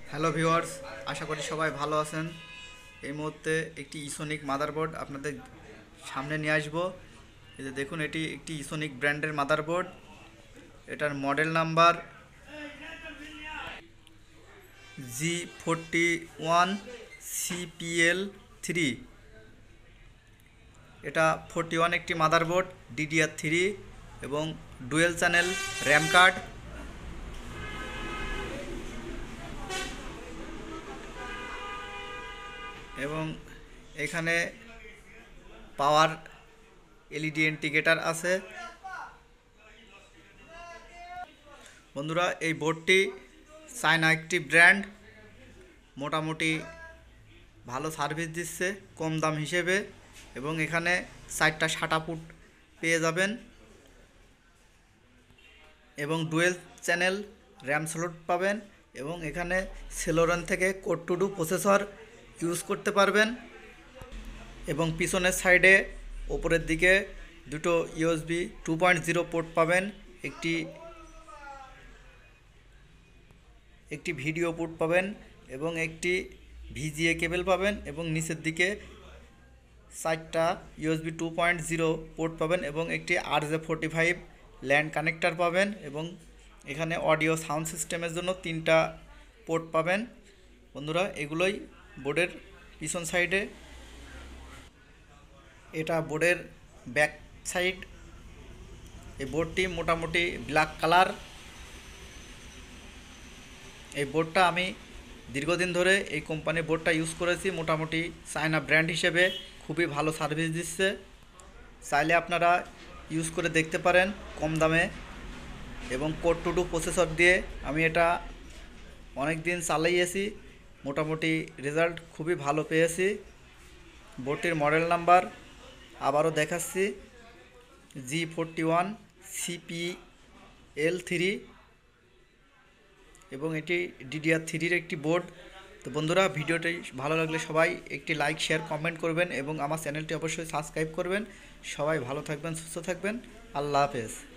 Hello viewers, আশা করি সবাই ভালো আছেন। এই মুহূর্তে একটি ইসোনিক মাদারবোর্ড আপনাদের সামনে নিয়ে আসবো। এই যে দেখুন, এটি একটি ইসোনিক ব্র্যান্ডের মাদারবোর্ড। এটার মডেল নাম্বার G41 CPL3। এটা 41 একটি মাদারবোর্ড, DDR3 এবং ডুয়েল চ্যানেল র্যাম কার্ড এবং এখানে পাওয়ার এলইডি ইন্ডিকেটর আছে। বন্ধুরা, এই বোর্ডটি চায়না একটি ব্র্যান্ড, মোটামুটি ভালো সার্ভিস দিচ্ছে কম দাম হিসেবে। এবং এখানে 4টা শাটা পুট পেয়ে যাবেন এবং ডুয়েল চ্যানেল র্যাম স্লট পাবেন এবং এখানে সেলোরন থেকে core two duo processor use করতে পারবেন। এবং পিছনের সাইডে ওপরের দিকে দুটো ইউএসবি 2.0 পোর্ট পাবেন, একটি ভিডিও পোর্ট পাবেন এবং একটি ভিজিএ কেবল পাবেন এবং নিচের দিকে 4টা ইউএসবি 2.0 পোর্ট পাবেন এবং একটি RJ45 ল্যান্ড কানেক্টর পাবেন এবং এখানে অডিও সাউন্ড সিস্টেমের জন্য 3টা পোর্ট পাবেন। বন্ধুরা, এগুলোই বোর্ডের পিছন সাইডে। এটা বোর্ডের ব্যাক সাইড। এই বোর্ডটি মোটামুটি ব্ল্যাক কালার। এই বোর্ডটা আমি দীর্ঘদিন ধরে এই কোম্পানির বোর্ডটা ইউজ করেছি। মোটামুটি চায়না ব্র্যান্ড হিসেবে খুবই ভালো সার্ভিস দিচ্ছে। চাইলে আপনারা ইউজ করে দেখতে পারেন কম দামে। এবং কোড টু ডু প্রসেসর দিয়ে আমি এটা অনেক দিন চালিয়েছি, মোটামুটি রেজাল্ট খুবই ভালো পেয়েছি। বোর্ডটির মডেল নাম্বার আবারও দেখাচ্ছি, G41 CPL3 এবং এটি DDR3-র একটি বোর্ড। তো বন্ধুরা, ভিডিওটি ভালো লাগলে সবাই একটি লাইক, শেয়ার, কমেন্ট করবেন এবং আমার চ্যানেলটি অবশ্যই সাবস্ক্রাইব করবেন। সবাই ভালো থাকবেন, সুস্থ থাকবেন। আল্লাহ হাফেজ।